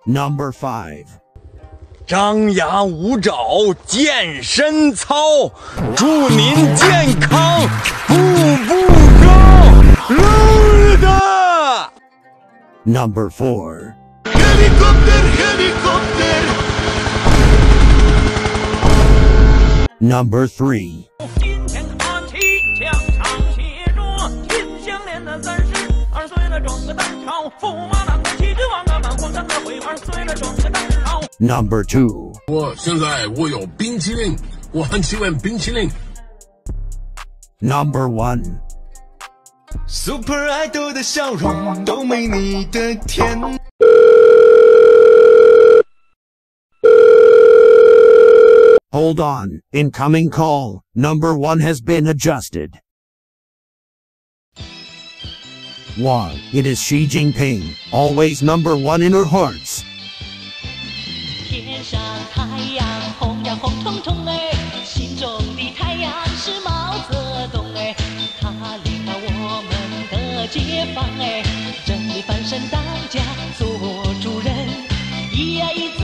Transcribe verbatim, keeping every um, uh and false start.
Number five. 张牙舞爪健身操，祝您健康，步步高，路的。 Number four. Helicopter, helicopter. Number three. 今天看齐，墙上写着金项链的三十二岁了，装个蛋炒，驸马郎的气质王啊，满皇上的徽二岁了，装个蛋炒。 Number two. 我现在我有冰淇淋，我很喜欢冰淇淋。 Number one. Super Idol 的笑容都没你的甜。 Hold on, incoming call. Number one has been adjusted. One. It is Xi Jinping, always number one in our hearts. 天上太阳红呀红彤彤哎，心中的太阳是毛泽东哎，他领导我们的解放哎，人力翻身当家做主人，一呀一。